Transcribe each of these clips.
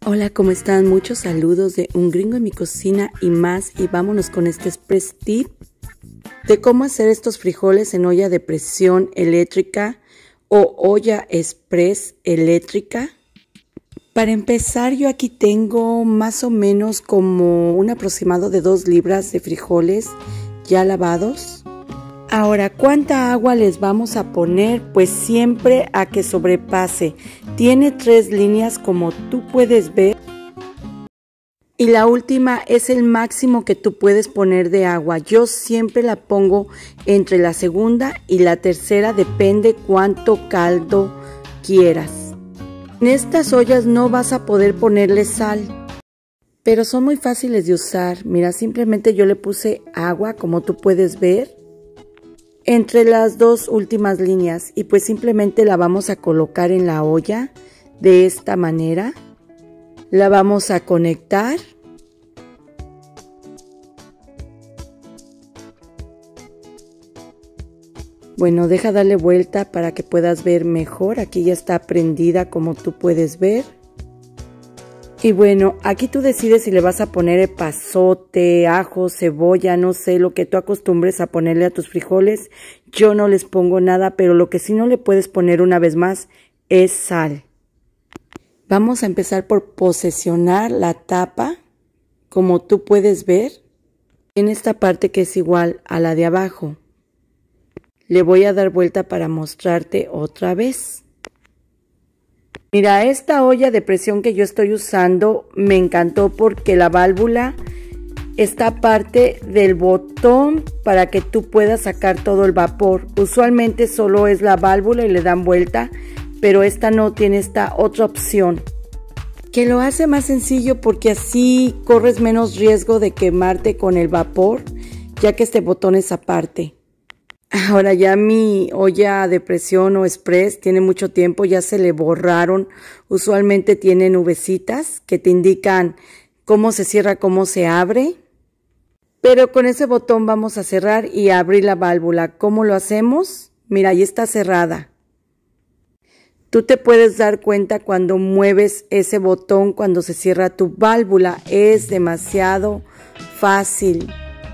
Hola, ¿cómo están? Muchos saludos de Un Gringo en mi Cocina y más, y vámonos con este express tip de cómo hacer estos frijoles en olla de presión eléctrica o olla express eléctrica. Para empezar, yo aquí tengo más o menos como un aproximado de 2 libras de frijoles ya lavados. Ahora, ¿cuánta agua les vamos a poner? Pues siempre a que sobrepase. Tiene 3 líneas como tú puedes ver. Y la última es el máximo que tú puedes poner de agua. Yo siempre la pongo entre la segunda y la tercera, depende cuánto caldo quieras. En estas ollas no vas a poder ponerle sal, pero son muy fáciles de usar. Mira, simplemente yo le puse agua, como tú puedes ver, entre las 2 últimas líneas, y pues simplemente la vamos a colocar en la olla de esta manera. La vamos a conectar. Bueno, deja darle vuelta para que puedas ver mejor. Aquí ya está prendida, como tú puedes ver. Y bueno, aquí tú decides si le vas a poner epazote, ajo, cebolla, no sé, lo que tú acostumbres a ponerle a tus frijoles. Yo no les pongo nada, pero lo que sí no le puedes poner una vez más es sal. Vamos a empezar por posesionar la tapa, como tú puedes ver, en esta parte que es igual a la de abajo. Le voy a dar vuelta para mostrarte otra vez. Mira, esta olla de presión que yo estoy usando me encantó porque la válvula está parte del botón para que tú puedas sacar todo el vapor. Usualmente solo es la válvula y le dan vuelta, pero esta no tiene esta otra opción, que lo hace más sencillo porque así corres menos riesgo de quemarte con el vapor, ya que este botón es aparte. Ahora ya mi olla de presión o express tiene mucho tiempo, ya se le borraron. Usualmente tiene nubecitas que te indican cómo se cierra, cómo se abre. Pero con ese botón vamos a cerrar y abrir la válvula. ¿Cómo lo hacemos? Mira, ahí está cerrada. Tú te puedes dar cuenta cuando mueves ese botón, cuando se cierra tu válvula. Es demasiado fácil.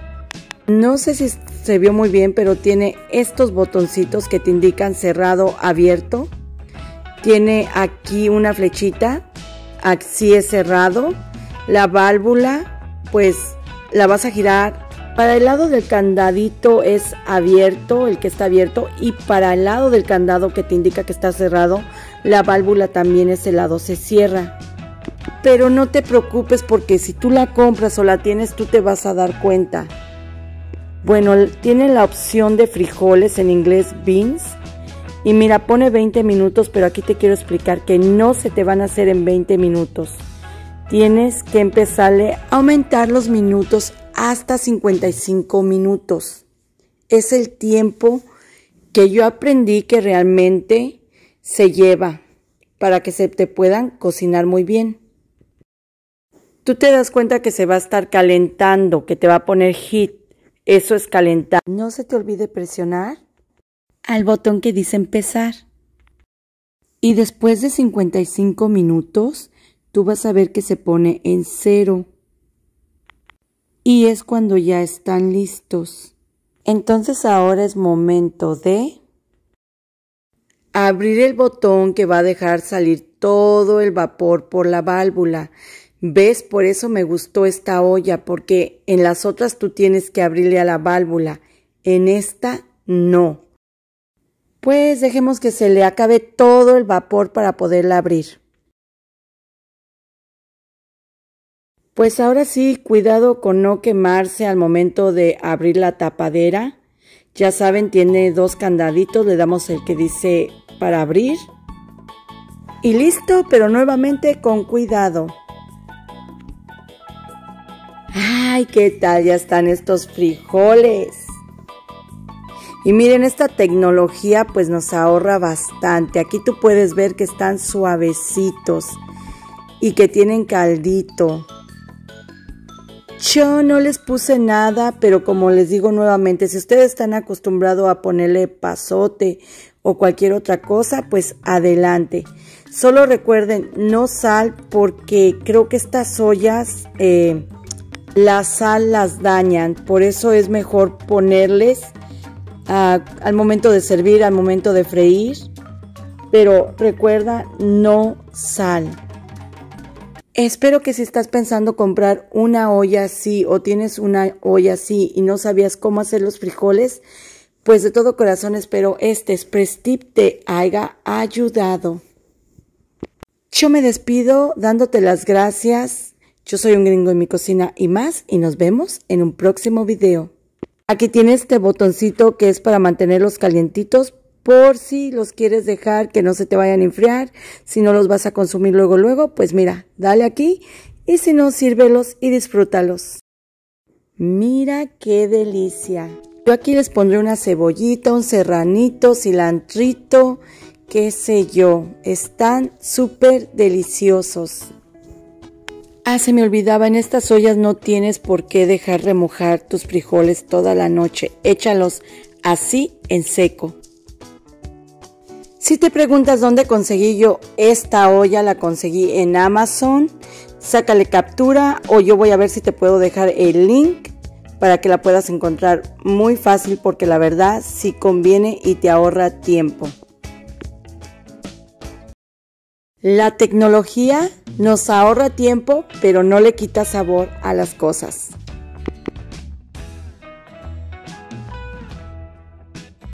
No sé si se vio muy bien, pero tiene estos botoncitos que te indican cerrado, abierto. Tiene aquí una flechita, así es cerrado. La válvula, pues la vas a girar. Para el lado del candadito es abierto, el que está abierto, y para el lado del candado que te indica que está cerrado, la válvula también ese lado se cierra. Pero no te preocupes porque si tú la compras o la tienes, tú te vas a dar cuenta. Bueno, tiene la opción de frijoles, en inglés beans, y mira, pone 20 minutos, pero aquí te quiero explicar que no se te van a hacer en 20 minutos. Tienes que empezarle a aumentar los minutos hasta 55 minutos. Es el tiempo que yo aprendí que realmente se lleva para que se te puedan cocinar muy bien. Tú te das cuenta que se va a estar calentando, que te va a poner heat. Eso es calentar. No se te olvide presionar al botón que dice empezar. Y después de 55 minutos, tú vas a ver que se pone en 0. Y es cuando ya están listos. Entonces ahora es momento de abrir el botón que va a dejar salir todo el vapor por la válvula. ¿Ves? Por eso me gustó esta olla, porque en las otras tú tienes que abrirle a la válvula. En esta no. Pues dejemos que se le acabe todo el vapor para poderla abrir. Pues ahora sí, cuidado con no quemarse al momento de abrir la tapadera. Ya saben, tiene 2 candaditos, le damos el que dice para abrir. Y listo, pero nuevamente con cuidado. ¡Ay, qué tal! Ya están estos frijoles. Y miren, esta tecnología pues nos ahorra bastante. Aquí tú puedes ver que están suavecitos y que tienen caldito. Yo no les puse nada, pero como les digo nuevamente, si ustedes están acostumbrados a ponerle epazote o cualquier otra cosa, pues adelante. Solo recuerden, no sal, porque creo que estas ollas la sal las dañan. Por eso es mejor ponerles al momento de servir, al momento de freír. Pero recuerda, no sal. Espero que si estás pensando comprar una olla así o tienes una olla así y no sabías cómo hacer los frijoles, pues de todo corazón espero este Express Tip te haya ayudado. Yo me despido dándote las gracias. Yo soy un gringo en mi cocina y más, y nos vemos en un próximo video. Aquí tienes este botoncito que es para mantenerlos calientitos por si los quieres dejar que no se te vayan a enfriar. Si no los vas a consumir luego, pues mira, dale aquí, y si no, sírvelos y disfrútalos. Mira qué delicia. Yo aquí les pondré una cebollita, un serranito, cilantrito, qué sé yo. Están súper deliciosos. Se me olvidaba, en estas ollas no tienes por qué dejar remojar tus frijoles toda la noche. Échalos así en seco. Si te preguntas dónde conseguí yo esta olla, la conseguí en Amazon. Sácale captura o yo voy a ver si te puedo dejar el link para que la puedas encontrar muy fácil, porque la verdad sí conviene y te ahorra tiempo. La tecnología nos ahorra tiempo, pero no le quita sabor a las cosas.